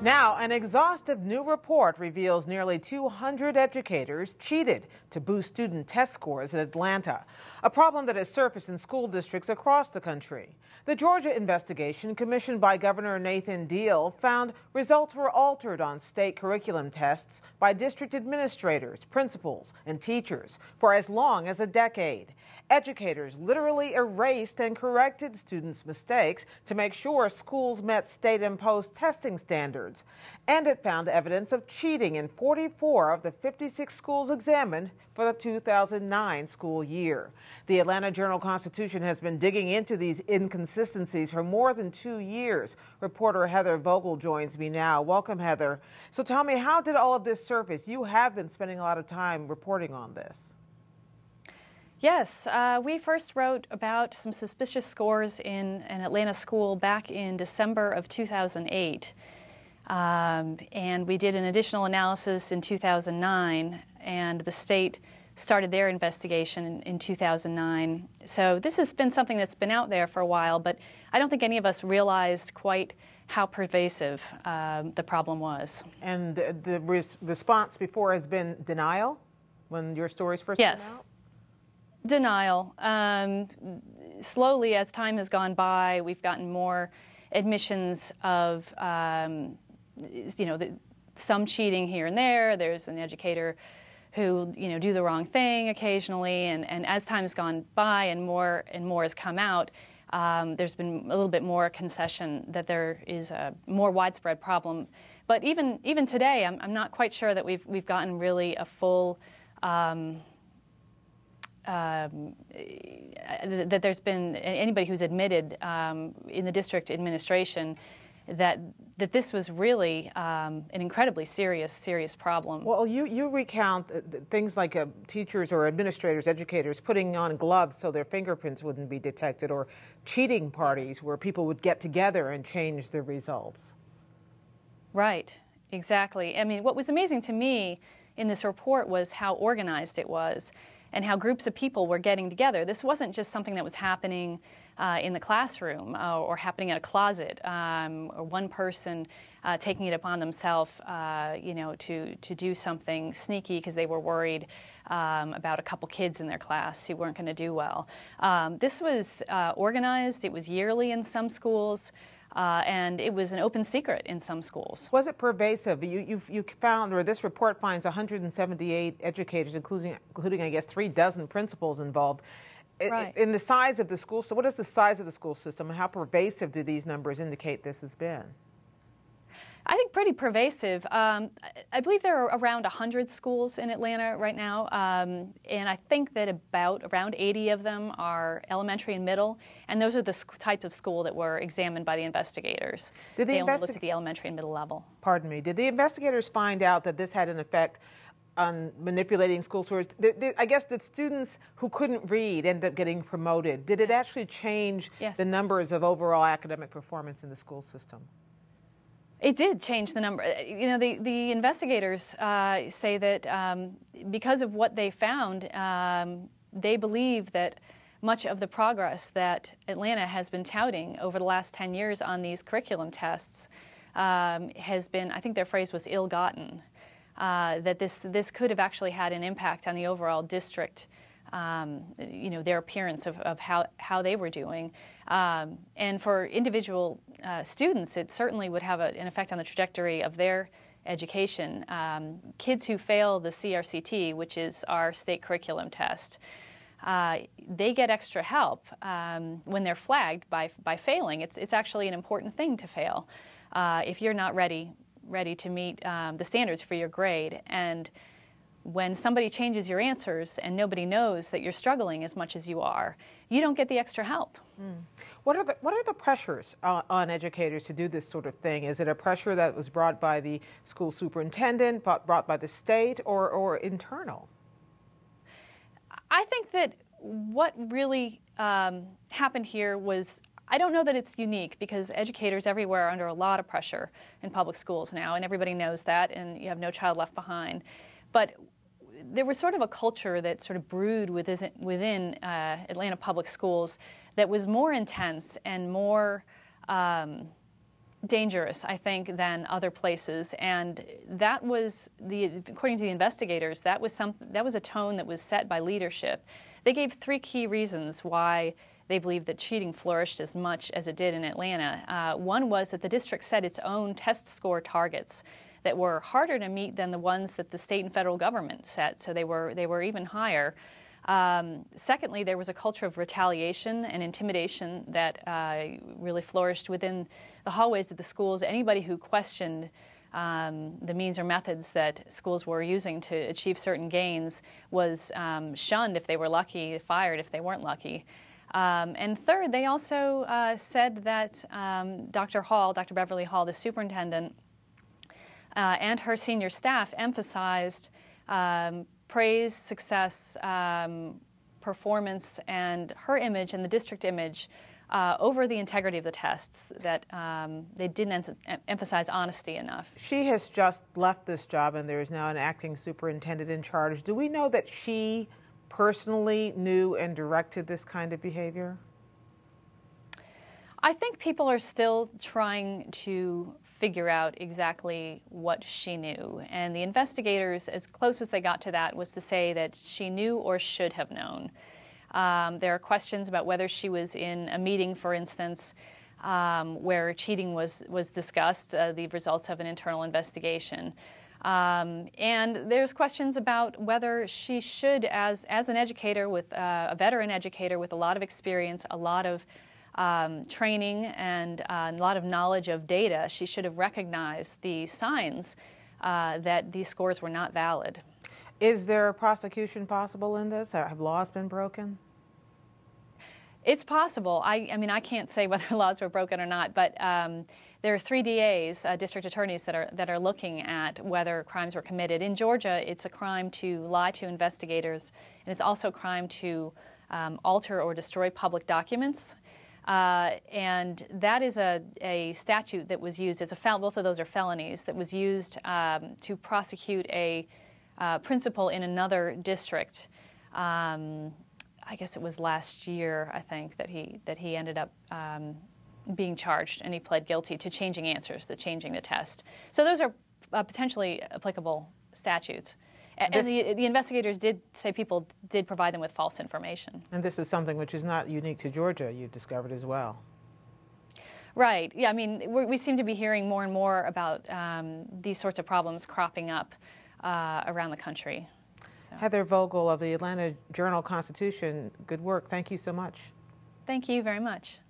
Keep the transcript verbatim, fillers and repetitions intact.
Now, an exhaustive new report reveals nearly two hundred educators cheated to boost student test scores in Atlanta, a problem that has surfaced in school districts across the country. The Georgia investigation, commissioned by Governor Nathan Deal, found results were altered on state curriculum tests by district administrators, principals, and teachers for as long as a decade. Educators literally erased and corrected students' mistakes to make sure schools met state-imposed testing standards. And it found evidence of cheating in forty-four of the fifty-six schools examined for the two thousand nine school year. The Atlanta Journal-Constitution has been digging into these inconsistencies for more than two years. Reporter Heather Vogell joins me now. Welcome, Heather. So tell me, how did all of this surface? You have been spending a lot of time reporting on this. Yes, uh, we first wrote about some suspicious scores in an Atlanta school back in December of two thousand eight. Um, and we did an additional analysis in two thousand nine, and the state started their investigation in, in two thousand nine. So this has been something that's been out there for a while, but I don't think any of us realized quite how pervasive um, the problem was. And the, the res response before has been denial when your stories first yes. came out? Denial. Um, slowly, as time has gone by, we've gotten more admissions of, um, you know, the, some cheating here and there. There's an educator who, you know, do the wrong thing occasionally, and, and as time has gone by and more and more has come out, um, there's been a little bit more concession that there is a more widespread problem. But even even today, I'm, I'm not quite sure that we've we've gotten really a full. Um, Um, that there's been anybody who's admitted um, in the district administration that that this was really um, an incredibly serious, serious problem. Well, you, you recount things like uh, teachers or administrators, educators putting on gloves so their fingerprints wouldn't be detected, or cheating parties where people would get together and change the results. Right, exactly. I mean, what was amazing to me in this report was how organized it was, and how groups of people were getting together. This wasn't just something that was happening uh, in the classroom uh, or happening in a closet, um, or one person uh, taking it upon themselves, uh, you know, to, to do something sneaky because they were worried um, about a couple kids in their class who weren't going to do well. Um, this was uh, organized. It was yearly in some schools. Uh, and it was an open secret in some schools. Was it pervasive? You, you've, you found, or this report finds, one hundred seventy-eight educators, including, including, I guess, three dozen principals involved. Right. In the size of the school, so what is the size of the school system, and how pervasive do these numbers indicate this has been? I think pretty pervasive. Um, I believe there are around one hundred schools in Atlanta right now, um, and I think that about around eighty of them are elementary and middle, and those are the types of school that were examined by the investigators. Did the they only investi- looked at the elementary and middle level. Pardon me. Did the investigators find out that this had an effect on manipulating school scores? There, there, I guess that students who couldn't read ended up getting promoted. Did it actually change yes. the numbers of overall academic performance in the school system? It did change the number. You know, the, the investigators uh, say that um, because of what they found, um, they believe that much of the progress that Atlanta has been touting over the last ten years on these curriculum tests um, has been, I think their phrase was ill-gotten, uh, that this, this could have actually had an impact on the overall district, um, you know, their appearance of, of how, how they were doing. Um, and for individual uh, students, it certainly would have a, an effect on the trajectory of their education. Um, kids who fail the C R C T, which is our state curriculum test, uh, they get extra help um, when they're flagged by, by failing. It's, it's actually an important thing to fail uh, if you're not ready, ready to meet um, the standards for your grade. And when somebody changes your answers and nobody knows that you're struggling as much as you are, you don't get the extra help. Mm. What are the what are the pressures uh, on educators to do this sort of thing? Is it a pressure that was brought by the school superintendent, brought, brought by the state, or or internal? I think that what really um, happened here was, I don't know that it's unique, because educators everywhere are under a lot of pressure in public schools now, and everybody knows that, and you have no child left behind. But there was sort of a culture that sort of brewed within, within uh, Atlanta public schools that was more intense and more um, dangerous, I think, than other places, and that was the, according to the investigators, that was some, that was a tone that was set by leadership. They gave three key reasons why they believed that cheating flourished as much as it did in Atlanta. Uh, one was that the district set its own test score targets that were harder to meet than the ones that the state and federal government set, so they were they were even higher. Um, secondly, there was a culture of retaliation and intimidation that uh, really flourished within the hallways of the schools. Anybody who questioned um, the means or methods that schools were using to achieve certain gains was um, shunned if they were lucky, fired if they weren't lucky. Um, and third, they also uh, said that um, Doctor Hall, Doctor Beverly Hall, the superintendent, uh, and her senior staff emphasized um, praise, success, um, performance, and her image and the district image uh, over the integrity of the tests, that um, they didn't em emphasize honesty enough. She has just left this job and there is now an acting superintendent in charge. Do we know that she personally knew and directed this kind of behavior? I think people are still trying to figure out exactly what she knew. And the investigators, as close as they got to that, was to say that she knew or should have known. Um, there are questions about whether she was in a meeting, for instance, um, where cheating was, was discussed, uh, the results of an internal investigation. Um, and there's questions about whether she should, as, as an educator, with uh, a veteran educator with a lot of experience, a lot of Um, training and uh, a lot of knowledge of data, she should have recognized the signs uh, that these scores were not valid. Is there a prosecution possible in this? Have laws been broken? It's possible. I, I mean, I can't say whether laws were broken or not, but um, there are three D As, uh, district attorneys, that are, that are looking at whether crimes were committed. In Georgia, it's a crime to lie to investigators, and it's also a crime to um, alter or destroy public documents. Uh, and that is a, a statute that was used as a fel- both of those are felonies, that was used um, to prosecute a uh, principal in another district. Um, I guess it was last year, I think, that he that he ended up um, being charged, and he pled guilty to changing answers, to changing the test. So those are uh, potentially applicable statutes. And this, the, the investigators did say people did provide them with false information. And this is something which is not unique to Georgia, you've discovered as well. Right. Yeah, I mean, we're, we seem to be hearing more and more about um, these sorts of problems cropping up uh, around the country. So. Heather Vogell of the Atlanta Journal-Constitution, good work. Thank you so much. Thank you very much.